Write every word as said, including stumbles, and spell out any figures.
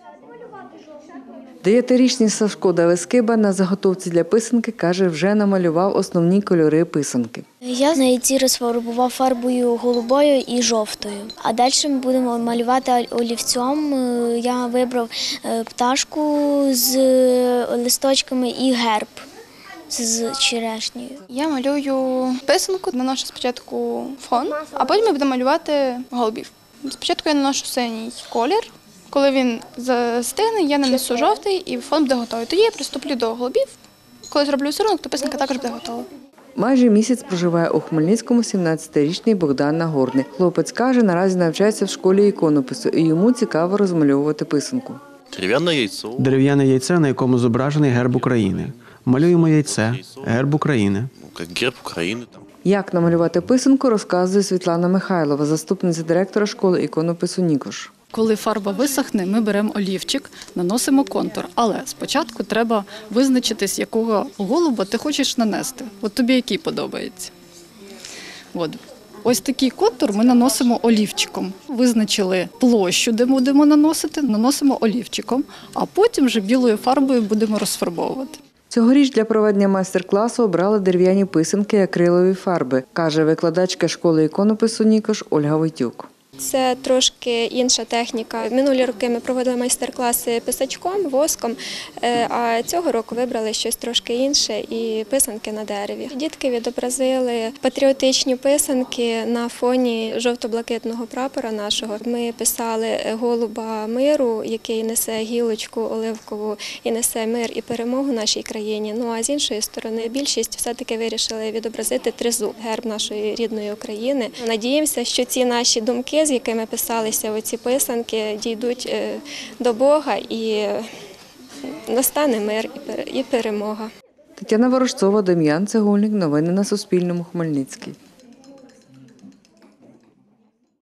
Дев'ятирічний Сашко Давискиба на заготовці для писанки, каже, вже намалював основні кольори писанки. Я на яйці розфарбував фарбою голубою і жовтою. А далі ми будемо малювати олівцем. Я вибрав пташку з листочками і герб з черешнею. Я малюю писанку, наношу спочатку фон, а потім я буду малювати голубів. Спочатку я наношу синій колір. Коли він застигне, я нанесу жовтий і фон буде готовий. Тоді я приступлю до голубів. Коли зроблю візерунок, то писанка також буде готова. Майже місяць проживає у Хмельницькому сімнадцятирічний Богдан Нагорний. Хлопець каже, наразі навчається в школі іконопису і йому цікаво розмальовувати писанку. Дерев'яне яйце. Дерев'яне яйце, на якому зображений герб України. Малюємо яйце, герб України. Як герб України. Як намалювати писанку, розказує Світлана Михайлова, заступниця директора школи іконопису «Нікош». Коли фарба висохне, ми беремо олівчик, наносимо контур. Але спочатку треба визначитись, якого голуба ти хочеш нанести. От тобі який подобається. От. Ось такий контур ми наносимо олівчиком. Визначили площу, де будемо наносити, наносимо олівчиком, а потім вже білою фарбою будемо розфарбовувати. Цьогоріч для проведення майстер-класу обрали дерев'яні писанки і акрилові фарби, каже викладачка школи іконопису «Нікош» Ольга Войтюк. Це трошки інша техніка. Минулі роки ми проводили майстер-класи писачком, воском, а цього року вибрали щось трошки інше і писанки на дереві. Дітки відобразили патріотичні писанки на фоні жовто-блакитного прапора нашого. Ми писали голуба миру, який несе гілочку оливкову і несе мир і перемогу нашій країні. Ну а з іншої сторони більшість все-таки вирішили відобразити тризуб, герб нашої рідної України. Надіємося, що ці наші думки, з якими писалися оці писанки, дійдуть до Бога і настане мир і перемога. Тетяна Ворожцова, Дем'ян Цегольник. Новини на Суспільному. Хмельницький.